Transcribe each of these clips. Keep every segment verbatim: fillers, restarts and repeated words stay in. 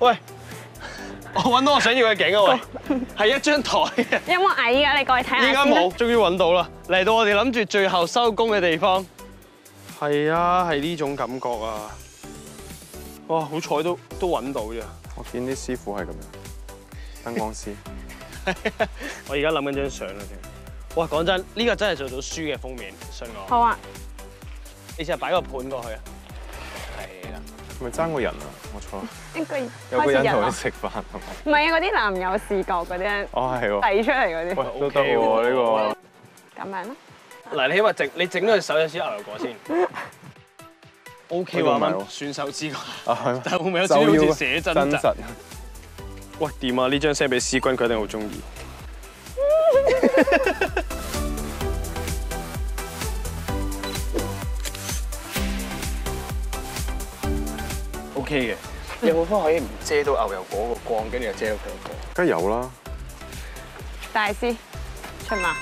喂，我揾到我想要嘅景啊！喂，係一張台。 有冇矮㗎？你過去睇下。 依家冇，終於揾到啦！嚟到我哋諗住最後收工嘅地方。係啊，係呢種感覺啊！哇，好彩都都揾到啫。 我見啲師傅係咁樣，燈光師。 我而家諗緊張相啦，先。哇，講真，呢個真係做到書嘅封面，信我。 好啊。 你試下擺個盤過去啊。係啦。 係咪爭個人啊？冇錯。 應該有個人同你食飯係咪？ 唔係啊，嗰啲男友視覺嗰啲咧。 哦，係喎。 遞出嚟嗰啲。 喂，都得喎呢個。 咁樣咯。 嗱，你起碼整你整咗隻手有少少牛油果先。O K 喎，啱選手知覺。啊係。但係會唔會有少少好似寫真真實？喂，掂啊！呢張 send 俾思君，佢一定好中意。O K 嘅，有冇方法可以唔遮到牛油果個光，跟住又遮到佢個光？ 梗係有啦。 大師出馬。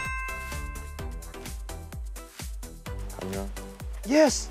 咁樣。 Yes。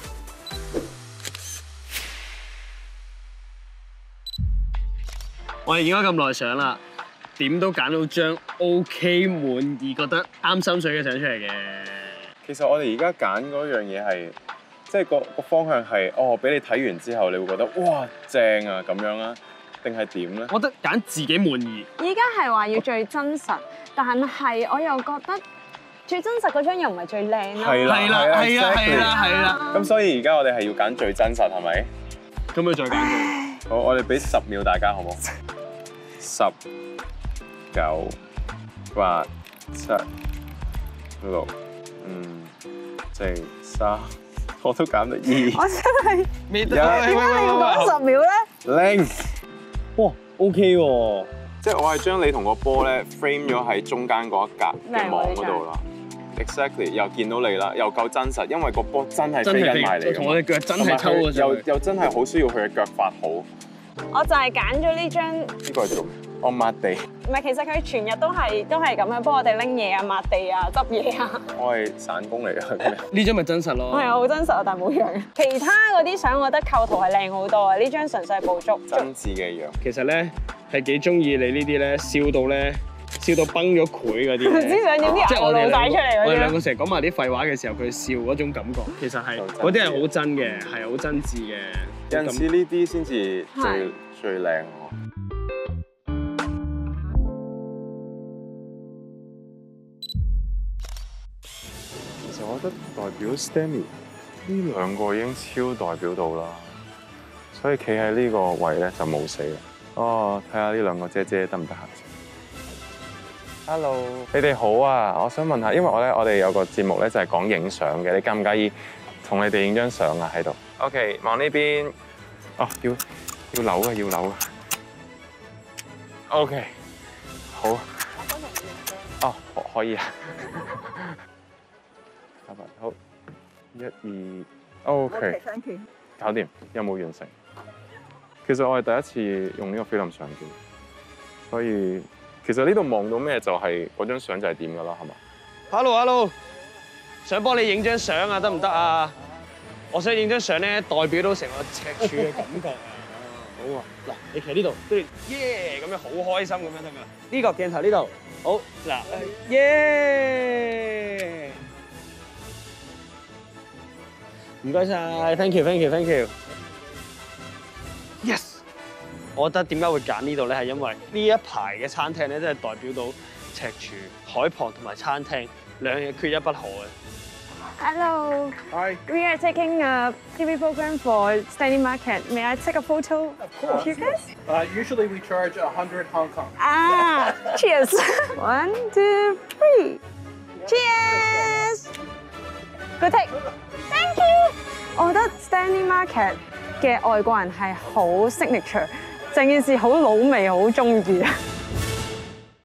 我哋影咗咁耐相啦，點都揀到張 O K 滿意、覺得啱心水嘅相出嚟嘅。 其實我哋而家揀嗰樣嘢係，即係個個方向係，哦，俾你睇完之後，你會覺得哇正啊咁樣啊，定係點咧？ 我覺得揀自己滿意。 依家係話要最真實，但係我又覺得最真實嗰張又唔係最靚咯。 係啦， 係啦，係啦，係啦，係啦。 咁所以而家我哋係要揀最真實，係咪？ 咁咪再揀佢。 好，我哋俾十秒大家，好唔好？十、九、八、七、六、五、四、三，我都減到二。 我真係未得。 點解你要講十秒咧？ 零。 哇 ，OK 喎。 即係我係將你同個波咧 frame 咗喺中間嗰一格嘅網嗰度啦。Exactly， 又見到你啦，又夠真實，因為個波真係飛緊埋嚟， 同我哋腳真係抽嘅又又真係好需要佢嘅腳法好。 我就係揀咗呢張。 呢個係做咩？我抹地。 唔係，其實佢全日都係都係咁樣幫我哋拎嘢啊、抹地啊、執嘢啊。 我係散工嚟㗎。 呢張咪真實咯。 係啊，好真實啊，但係冇樣。其他嗰啲相，我覺得構圖係靚好多啊。呢張純粹係捕捉。 真摯嘅樣。 其實咧係幾中意你呢啲咧，笑到咧笑到崩咗潰嗰啲。唔知想點啲牙露晒出嚟嗰啲。我哋兩個成日講埋啲廢話嘅時候，佢笑嗰種感覺，其實係嗰啲係好真嘅，係好真摯嘅。 有陣時呢啲先至最最靚喎。其實我覺得代表 Stanley 呢兩個已經超代表到啦，所以企喺呢個位咧就冇死啦。哦，睇下呢兩個姐姐得唔得閒先 ？Hello， 你哋好啊！我想問下，因為我咧我哋有個節目咧就係講影相嘅，你介唔介意同你哋影張相啊喺度 ？OK， 望呢邊。哦，要要扭啊，要扭啊。OK， 好。哦，可以啊。拜拜，好。一二 ，OK。搞掂，有冇完成？其實我係第一次用呢個菲林相機，所以其實呢度望到咩就係嗰張相就係點㗎啦，係嘛 ？Hello，Hello， 想幫你影張相啊，得唔得啊？我想影張相咧，代表到成個赤柱嘅感覺啊！好啊，嗱，你企呢度，跟住耶咁樣好開心咁樣得㗎。呢個鏡頭呢度，好嗱，耶！唔該晒 ，thank you，thank you，thank you。Yes， 我覺得點解會揀呢度咧？係因為呢一排嘅餐廳咧，真係代表到赤柱、海旁同埋餐廳兩樣缺一不可嘅。 Hello. Hi. We are taking a T V program for Stanley Market. May I take a photo? Of course. You guys? Uh, usually we charge a hundred Hong Kong. Ah, cheers. One, two, three. Cheers. Good take. Thank you. 我覺得 Stanley Market 嘅外國人係好 signature，成件事好老味，好中意啊。